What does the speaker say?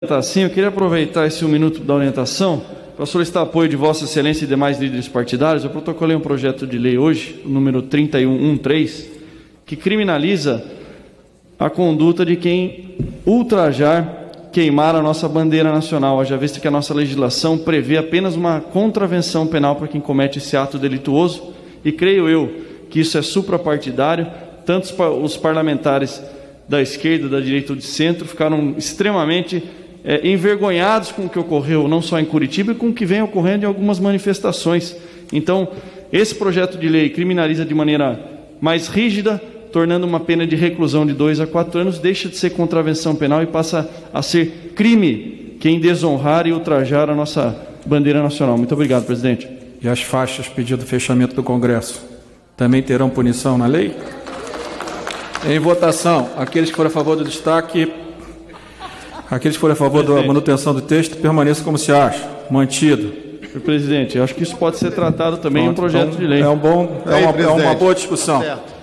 Assim, eu queria aproveitar esse 1 minuto da orientação para solicitar apoio de Vossa Excelência e demais líderes partidários. Eu protocolei um projeto de lei hoje, o número 3113, que criminaliza a conduta de quem ultrajar, queimar a nossa bandeira nacional, haja vista que a nossa legislação prevê apenas uma contravenção penal para quem comete esse ato delituoso, e creio eu que isso é suprapartidário. Tanto os parlamentares da esquerda, da direita ou de centro ficaram extremamente envergonhados com o que ocorreu, não só em Curitiba, e com o que vem ocorrendo em algumas manifestações. Então, esse projeto de lei criminaliza de maneira mais rígida, tornando uma pena de reclusão de 2 a 4 anos, deixa de ser contravenção penal e passa a ser crime quem desonrar e ultrajar a nossa bandeira nacional. Muito obrigado, presidente. E as faixas pedindo fechamento do Congresso também terão punição na lei? Em votação, aqueles que forem a favor do destaque, aqueles que forem a favor da manutenção do texto, permaneçam como se acha. Mantido. Senhor presidente, eu acho que isso pode ser tratado também em um projeto de lei. É uma boa discussão.